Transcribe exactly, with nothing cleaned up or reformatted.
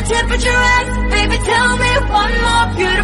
temperature rise? Baby, tell me one more beautiful